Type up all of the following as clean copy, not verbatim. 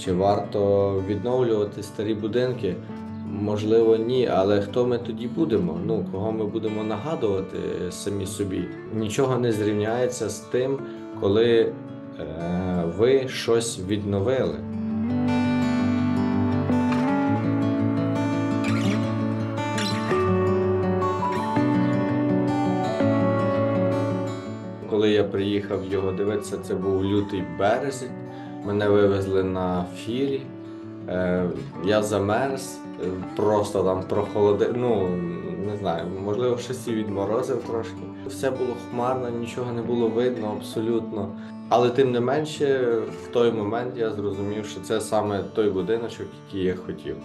Чи варто відновлювати старі будинки? Можливо, ні, але хто ми тоді будемо? Кого ми будемо нагадувати самі собі? Нічого не зрівняється з тим, коли ви щось відновили. Коли я приїхав його дивитися, це був лютий березень. Мене вивезли на фірі. Я замерз, просто там прохолодив, не знаю, можливо, щось і відморозив трошки. Все було хмарно, нічого не було видно абсолютно. Але тим не менше, в той момент я зрозумів, що це саме той будиночок, який я хотів.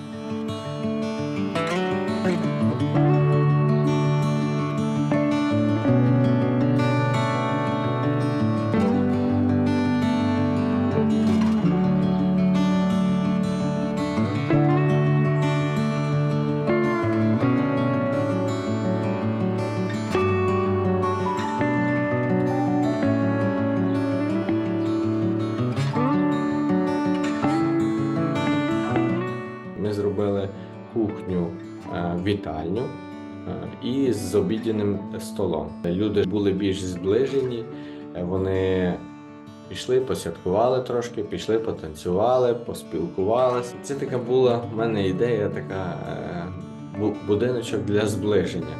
Ми зробили кухню, вітальню і з обіднім столом. Люди були більш зближені, вони пішли, посвяткували трошки, пішли, потанцювали, поспілкувалися. Це така була в мене ідея, будиночок для зближення.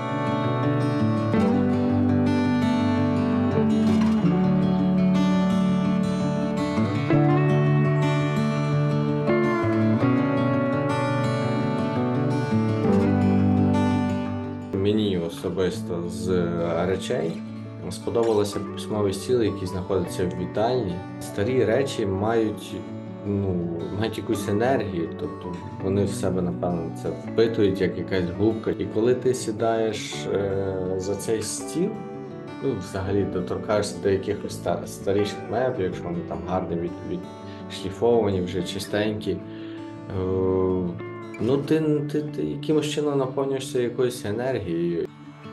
Мені особисто з речей сподобалося письмовий стіл, який знаходиться в вітальні. Старі речі мають якусь енергію, тобто вони в себе, напевно, це впитують, як якась губка. І коли ти сідаєш за цей стіл, взагалі доторкаєшся до якихось старіших меблів, якщо вони там гарні, відшліфовані, вже чистенькі, ти якимось чином наповнюєшся якоюсь енергією.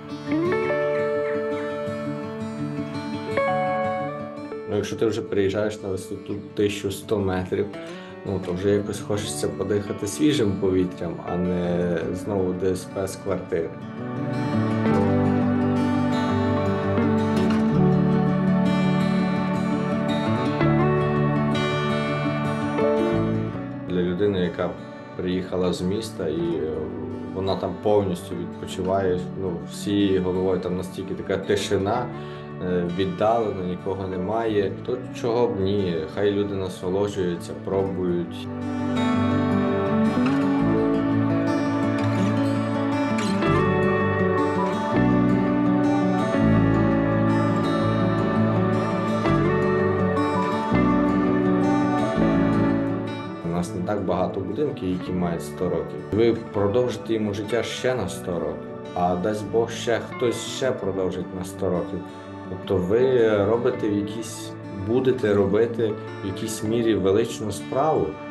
Якщо ти вже приїжджаєш на висоту 1100 метрів, то вже якось хочеться подихати свіжим повітрям, а не знову ДСП з квартири. Для людини, яка приїхала з міста і вона там повністю відпочиває, всі головою там настільки така тишина, віддалено, нікого немає, то чого б ні, хай люди насолоджуються, пробують. У нас не так багато будинків, які мають 100 років. Ви продовжите йому життя ще на 100 років, а дасть Бог хтось ще продовжить на 100 років. Тобто ви будете робити в якійсь мірі величну справу.